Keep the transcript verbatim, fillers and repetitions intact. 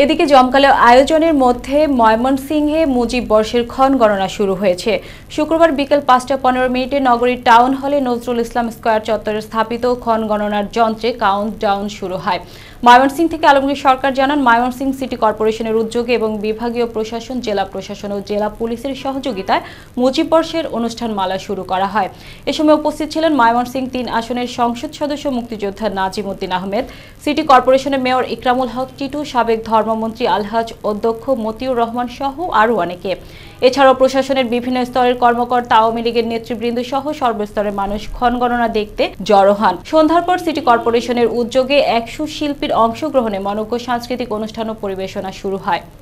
এদিকে জমকালো আয়োজনের মধ্যে ময়মনসিংহে মুজিব বর্ষের ক্ষণ গণনা শুরু হয়েছে। শুক্রবার বিকেল পাঁচটা পনেরো মিনিটে নগরীর টাউন হলে নজরুল ইসলাম স্কয়ার চত্বরে স্থাপিত ক্ষণ গণনার যন্ত্রে কাউন্ট ডাউন শুরু হয়। ময়মনসিংহ থেকে আলমগীর সরকার জানান, ময়মনসিংহ সিটি কর্পোরেশনের উদ্যোগে এবং বিভাগীয় প্রশাসন, জেলা প্রশাসন ও জেলা পুলিশের সহযোগিতায় মুজিব বর্ষের অনুষ্ঠানমালা শুরু করা হয়। এ সময় উপস্থিত ছিলেন ময়মনসিংহ তিন আসনের সংসদ সদস্য মুক্তিযোদ্ধা নাজিম উদ্দিন আহমেদ, সিটি কর্পোরেশনের মেয়র ইকরামুল হক টিটু, সাবেক ধর্মমন্ত্রী আলহাজ অধ্যক্ষ মতিউর রহমান সহ আরও অনেকে। এছাড়াও প্রশাসনের বিভিন্ন স্তরের কর্মকর্তা, আওয়ামী লীগের নেতৃবৃন্দ সহ সর্বস্তরের মানুষ ক্ষণ গণনা দেখতে জড়ো হন। সন্ধ্যার পর সিটি কর্পোরেশনের উদ্যোগে একশো শিল্পীর অংশগ্রহণে মনোজ্ঞ সাংস্কৃতিক অনুষ্ঠান ও পরিবেশনা শুরু হয়।